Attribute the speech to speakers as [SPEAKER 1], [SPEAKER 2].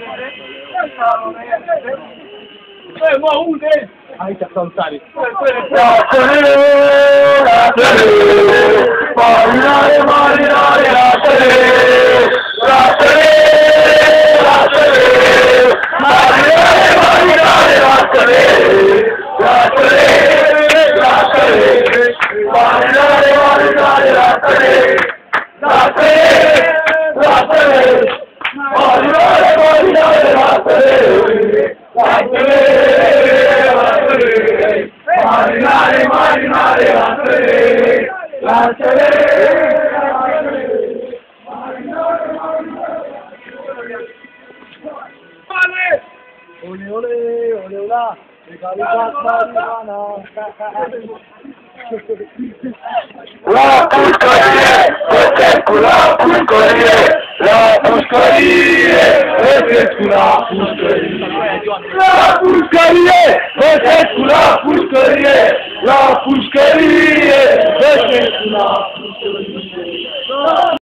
[SPEAKER 1] Mă, unde? Aici s-au țarit.
[SPEAKER 2] Marinare, marinare, lasă-le! Lasă-le! Lasă-le! Marinare, marinare, lasă-le! Lasă-le! Lasă-le! Marinare, marinare, lasă-le! Lasă-le! Lasă-le! Marinare, marinare, lasă-le! Lasă-le! Marinare, marinare, lasă-le! Lasă-le!
[SPEAKER 1] Ole, ole, ole, ola! Legalizat marihuana!
[SPEAKER 2] La pușcărie! Păsescu la pușcărie! La pușcărie! Păsescu la pușcărie! La pușcărie! Păsescu la pușcărie! La pușcărie! Păsescu la pușcărie!